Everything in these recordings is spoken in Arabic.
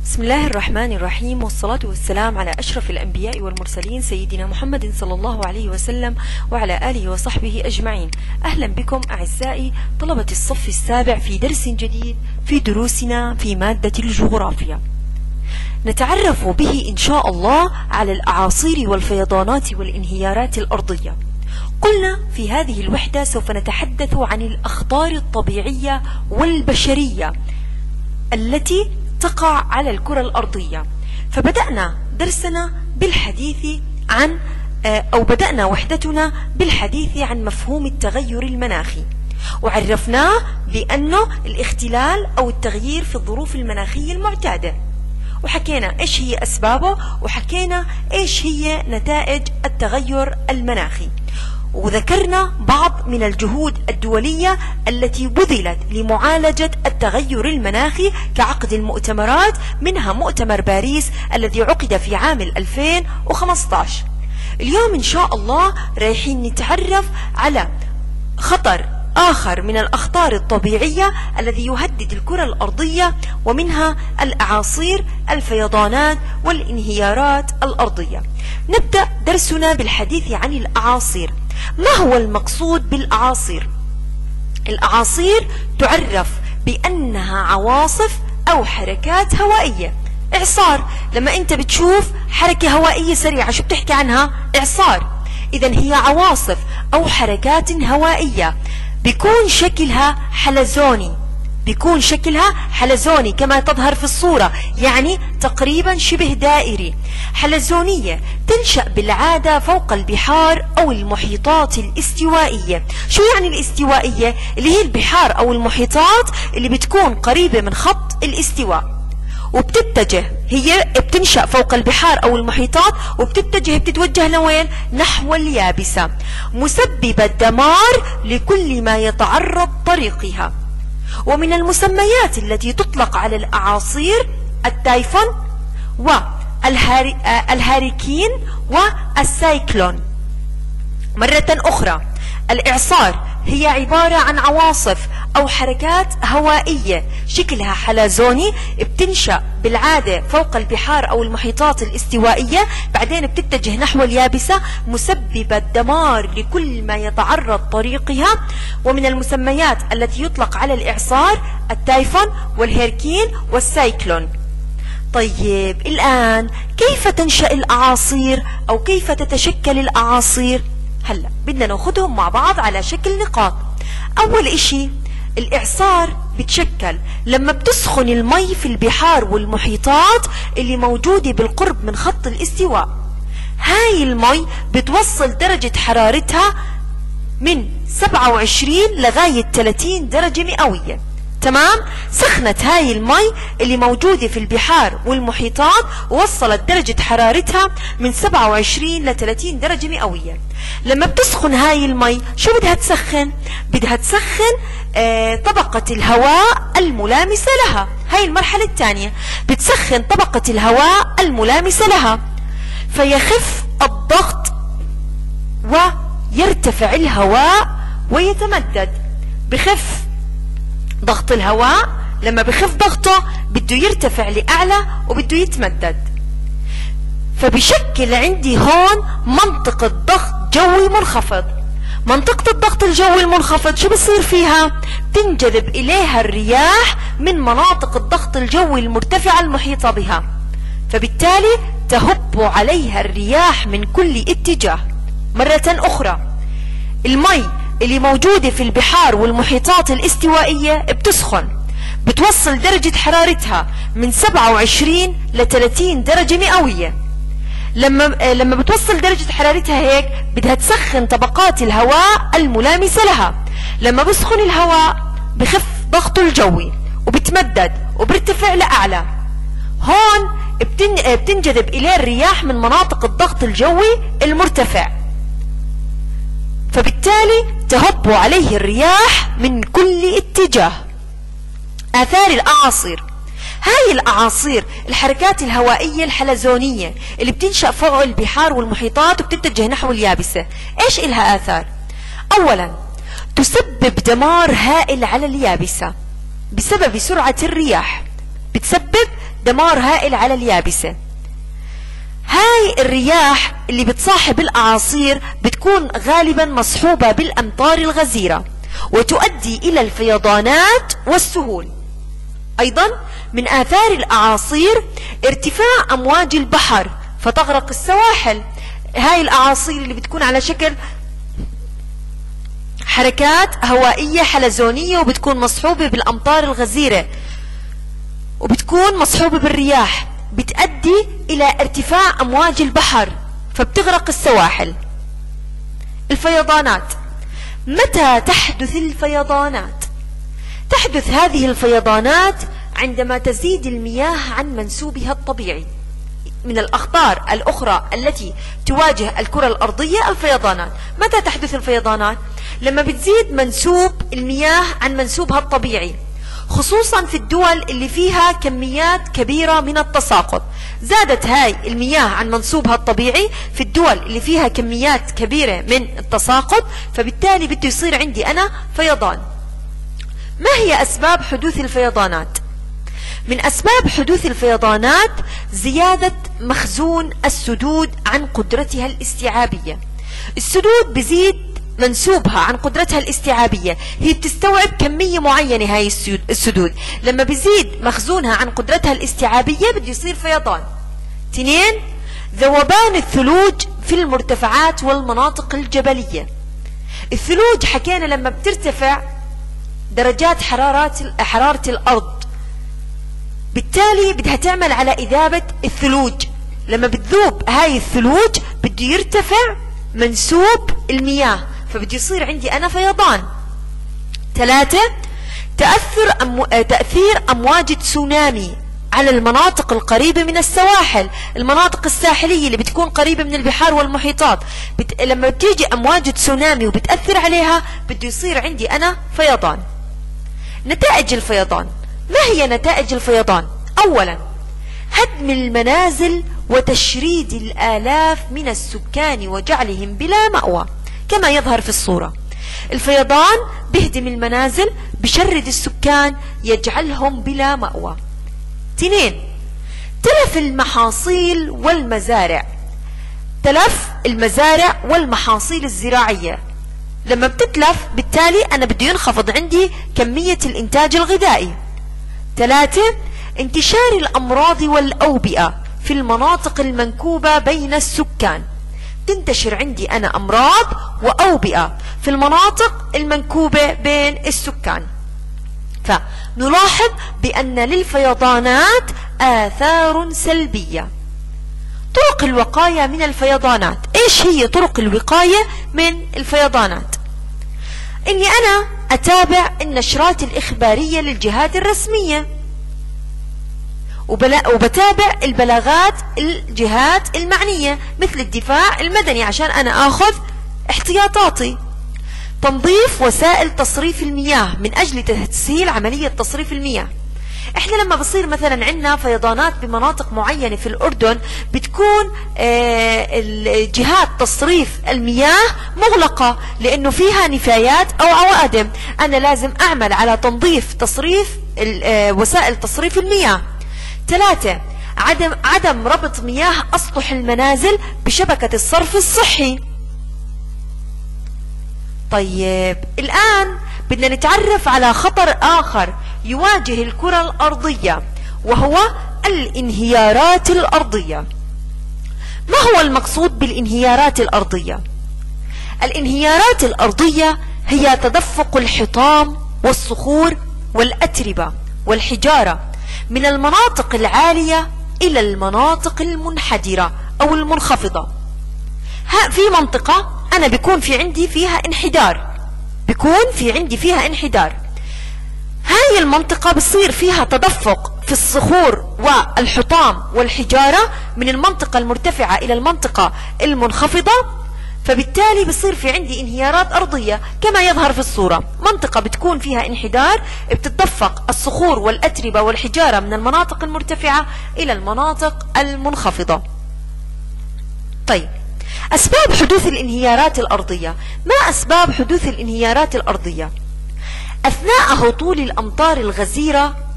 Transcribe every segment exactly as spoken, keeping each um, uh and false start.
بسم الله الرحمن الرحيم، والصلاة والسلام على أشرف الأنبياء والمرسلين سيدنا محمد صلى الله عليه وسلم وعلى آله وصحبه أجمعين. أهلا بكم أعزائي طلبة الصف السابع في درس جديد في دروسنا في مادة الجغرافيا. نتعرف به إن شاء الله على الأعاصير والفيضانات والانهيارات الأرضية. قلنا في هذه الوحدة سوف نتحدث عن الأخطار الطبيعية والبشرية التي تقع على الكرة الأرضية. فبدأنا درسنا بالحديث عن أو بدأنا وحدتنا بالحديث عن مفهوم التغير المناخي، وعرفناه بأنه الاختلال أو التغيير في الظروف المناخية المعتادة، وحكينا إيش هي أسبابه، وحكينا إيش هي نتائج التغير المناخي، وذكرنا بعض من الجهود الدولية التي بذلت لمعالجة التغير المناخي كعقد المؤتمرات، منها مؤتمر باريس الذي عقد في عام ألفين وخمسة عشر. اليوم إن شاء الله رايحين نتعرف على خطر آخر من الأخطار الطبيعية الذي يهدد الكرة الأرضية، ومنها الأعاصير، الفيضانات والانهيارات الأرضية. نبدأ درسنا بالحديث عن الأعاصير. ما هو المقصود بالأعاصير؟ الأعاصير تعرف بأنها عواصف أو حركات هوائية. إعصار، لما أنت بتشوف حركة هوائية سريعة شو بتحكي عنها؟ إعصار. إذن هي عواصف أو حركات هوائية بيكون شكلها حلزوني، بيكون شكلها حلزوني كما تظهر في الصورة، يعني تقريبا شبه دائري. حلزونية تنشأ بالعادة فوق البحار أو المحيطات الاستوائية. شو يعني الاستوائية؟ اللي هي البحار أو المحيطات اللي بتكون قريبة من خط الاستواء، وبتتجه هي بتنشأ فوق البحار أو المحيطات، وبتتجه بتتوجه لوين؟ نحو اليابسة، مسببة دمار لكل ما يتعرض طريقها. ومن المسميات التي تطلق على الأعاصير التايفون والهاريكين والسايكلون. مرة أخرى، الإعصار هي عبارة عن عواصف أو حركات هوائية شكلها حلزوني، بتنشأ بالعادة فوق البحار أو المحيطات الاستوائية، بعدين بتتجه نحو اليابسة، مسببة دمار لكل ما يتعرض طريقها. ومن المسميات التي يطلق على الإعصار التايفون والهيركين والسايكلون. طيب الآن كيف تنشأ الأعاصير أو كيف تتشكل الأعاصير؟ هلا بدنا ناخذهم مع بعض على شكل نقاط. أول إشي، الإعصار بتشكل لما بتسخن المي في البحار والمحيطات اللي موجودة بالقرب من خط الاستواء. هاي المي بتوصل درجة حرارتها من سبعة وعشرين لغاية ثلاثين درجة مئوية. تمام؟ سخنت هاي المي اللي موجودة في البحار والمحيطات، ووصلت درجة حرارتها من سبعة وعشرين ل ثلاثين درجة مئوية. لما بتسخن هاي المي شو بدها تسخن؟ بدها تسخن آه طبقة الهواء الملامسة لها. هاي المرحلة الثانية، بتسخن طبقة الهواء الملامسة لها، فيخف الضغط ويرتفع الهواء ويتمدد. بخف ضغط الهواء، لما بخف ضغطه بده يرتفع لأعلى وبده يتمدد، فبشكل عندي هون منطقة ضغط جوي منخفض. منطقة الضغط الجوي المنخفض شو بصير فيها؟ تنجذب إليها الرياح من مناطق الضغط الجوي المرتفعة المحيطة بها، فبالتالي تهب عليها الرياح من كل اتجاه. مرة أخرى، المي اللي موجودة في البحار والمحيطات الاستوائية بتسخن، بتوصل درجة حرارتها من سبعة وعشرين ل ثلاثين درجة مئوية. لما لما بتوصل درجة حرارتها هيك بدها تسخن طبقات الهواء الملامسة لها. لما بسخن الهواء بخف ضغطه الجوي وبتمدد وبرتفع لأعلى. هون بتن بتنجذب إليه الرياح من مناطق الضغط الجوي المرتفع، فبالتالي تهب عليه الرياح من كل اتجاه. آثار الأعاصير، هاي الأعاصير الحركات الهوائية الحلزونية اللي بتنشأ فوق البحار والمحيطات وبتتجه نحو اليابسة، إيش إلها آثار؟ أولا، تسبب دمار هائل على اليابسة بسبب سرعة الرياح، بتسبب دمار هائل على اليابسة. هاي الرياح اللي بتصاحب الأعاصير بتكون غالبا مصحوبة بالأمطار الغزيرة وتؤدي إلى الفيضانات والسهول. أيضا من آثار الأعاصير ارتفاع أمواج البحر فتغرق السواحل. هاي الأعاصير اللي بتكون على شكل حركات هوائية حلزونية وبتكون مصحوبة بالأمطار الغزيرة وبتكون مصحوبة بالرياح، بتؤدي إلى ارتفاع أمواج البحر فبتغرق السواحل. الفيضانات. متى تحدث الفيضانات؟ تحدث هذه الفيضانات عندما تزيد المياه عن منسوبها الطبيعي. من الأخطار الأخرى التي تواجه الكرة الأرضية الفيضانات. متى تحدث الفيضانات؟ لما بتزيد منسوب المياه عن منسوبها الطبيعي، خصوصا في الدول اللي فيها كميات كبيرة من التساقط. زادت هاي المياه عن منسوبها الطبيعي في الدول اللي فيها كميات كبيرة من التساقط، فبالتالي بده يصير عندي أنا فيضان. ما هي أسباب حدوث الفيضانات؟ من أسباب حدوث الفيضانات زيادة مخزون السدود عن قدرتها الاستيعابية. السدود بزيد منسوبها عن قدرتها الاستيعابية، هي بتستوعب كمية معينة. هاي السدود لما بزيد مخزونها عن قدرتها الاستيعابية بده يصير فيضان. اثنين، ذوبان الثلوج في المرتفعات والمناطق الجبلية. الثلوج حكينا لما بترتفع درجات حرارات حرارة الأرض، بالتالي بدها تعمل على إذابة الثلوج. لما بتذوب هاي الثلوج بده يرتفع منسوب المياه فبده يصير عندي أنا فيضان. ثلاثة، تأثر أمو... تأثير أمواج تسونامي على المناطق القريبة من السواحل. المناطق الساحلية اللي بتكون قريبة من البحار والمحيطات بت... لما بتيجي أمواج تسونامي وبتأثر عليها بده يصير عندي أنا فيضان. نتائج الفيضان. ما هي نتائج الفيضان؟ أولا، هدم المنازل وتشريد الآلاف من السكان وجعلهم بلا مأوى كما يظهر في الصورة. الفيضان بيهدم المنازل، بشرد السكان، يجعلهم بلا مأوى. اثنين، تلف المحاصيل والمزارع. تلف المزارع والمحاصيل الزراعية. لما بتتلف بالتالي أنا بده ينخفض عندي كمية الإنتاج الغذائي. ثلاثة، انتشار الأمراض والأوبئة في المناطق المنكوبة بين السكان. تنتشر عندي أنا أمراض وأوبئة في المناطق المنكوبة بين السكان. فنلاحظ بأن للفيضانات آثار سلبية. طرق الوقاية من الفيضانات. إيش هي طرق الوقاية من الفيضانات؟ إني أنا أتابع النشرات الإخبارية للجهات الرسمية، وبتابع البلاغات الجهات المعنية مثل الدفاع المدني عشان أنا أخذ احتياطاتي. تنظيف وسائل تصريف المياه من أجل تسهيل عملية تصريف المياه. احنا لما بصير مثلا عندنا فيضانات بمناطق معينة في الأردن بتكون جهات تصريف المياه مغلقة لأنه فيها نفايات أو عوادم. أنا لازم أعمل على تنظيف تصريف وسائل تصريف المياه. ثلاثة، عدم عدم ربط مياه أسطح المنازل بشبكة الصرف الصحي. طيب الآن بدنا نتعرف على خطر آخر يواجه الكرة الأرضية وهو الانهيارات الأرضية. ما هو المقصود بالانهيارات الأرضية؟ الانهيارات الأرضية هي تدفق الحطام والصخور والأتربة والحجارة من المناطق العالية إلى المناطق المنحدرة أو المنخفضة. في منطقة أنا بيكون في عندي فيها انحدار، بيكون في عندي فيها انحدار. هاي المنطقة بصير فيها تدفق في الصخور والحطام والحجارة من المنطقة المرتفعة إلى المنطقة المنخفضة، فبالتالي بصير في عندي انهيارات أرضية كما يظهر في الصورة. منطقة بتكون فيها انحدار، بتتدفق الصخور والأتربة والحجارة من المناطق المرتفعة إلى المناطق المنخفضة. طيب، أسباب حدوث الانهيارات الأرضية. ما أسباب حدوث الانهيارات الأرضية؟ أثناء هطول الأمطار الغزيرة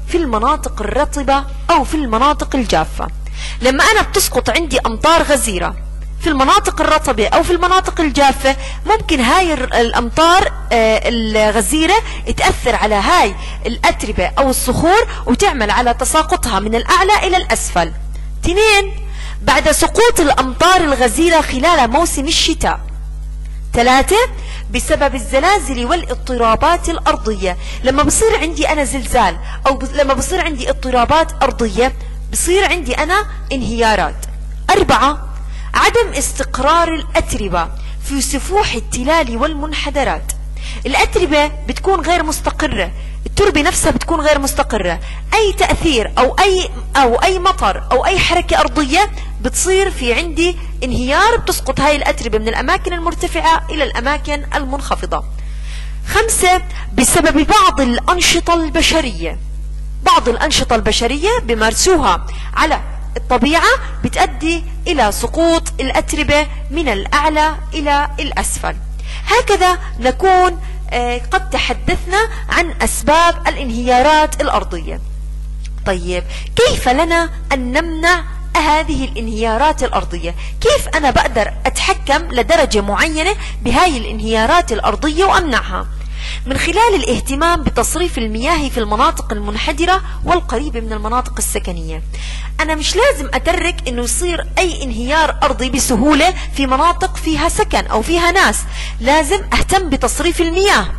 في المناطق الرطبة أو في المناطق الجافة. لما أنا بتسقط عندي أمطار غزيرة في المناطق الرطبة أو في المناطق الجافة، ممكن هاي الأمطار الغزيرة تأثر على هاي الأتربة أو الصخور وتعمل على تساقطها من الأعلى إلى الأسفل. اثنين، بعد سقوط الأمطار الغزيرة خلال موسم الشتاء. ثلاثة، بسبب الزلازل والاضطرابات الأرضية. لما بصير عندي أنا زلزال أو لما بصير عندي اضطرابات أرضية بصير عندي أنا انهيارات. أربعة، عدم استقرار الأتربة في سفوح التلال والمنحدرات. الأتربة بتكون غير مستقرة، التربة نفسها بتكون غير مستقرة. أي تأثير أو أي أو أي مطر أو أي حركة أرضية بتصير في عندي انهيار، بتسقط هاي الأتربة من الأماكن المرتفعة إلى الأماكن المنخفضة. خمسة، بسبب بعض الأنشطة البشرية. بعض الأنشطة البشرية بمارسوها على الطبيعة بتؤدي إلى سقوط الأتربة من الأعلى إلى الأسفل. هكذا نكون قد تحدثنا عن أسباب الانهيارات الأرضية. طيب، كيف لنا أن نمنع هذه الانهيارات الأرضية؟ كيف أنا بقدر أتحكم لدرجة معينة بهاي الانهيارات الأرضية وأمنعها؟ من خلال الاهتمام بتصريف المياه في المناطق المنحدرة والقريبة من المناطق السكنية. أنا مش لازم أترك إنه يصير أي انهيار أرضي بسهولة في مناطق فيها سكن أو فيها ناس، لازم أهتم بتصريف المياه.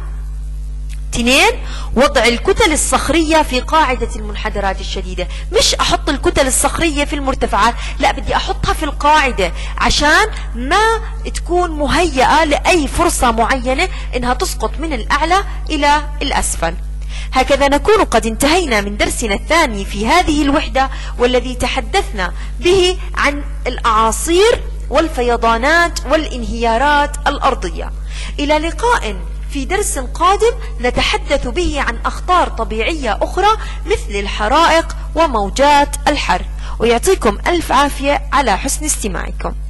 اثنين، وضع الكتل الصخرية في قاعدة المنحدرات الشديدة. مش أحط الكتل الصخرية في المرتفعات، لا، بدي أحطها في القاعدة عشان ما تكون مهيئة لأي فرصة معينة إنها تسقط من الأعلى إلى الأسفل. هكذا نكون قد انتهينا من درسنا الثاني في هذه الوحدة، والذي تحدثنا به عن الأعاصير والفيضانات والانهيارات الأرضية. إلى لقاء في درس قادم نتحدث به عن أخطار طبيعية أخرى مثل الحرائق وموجات الحر. ويعطيكم ألف عافية على حسن استماعكم.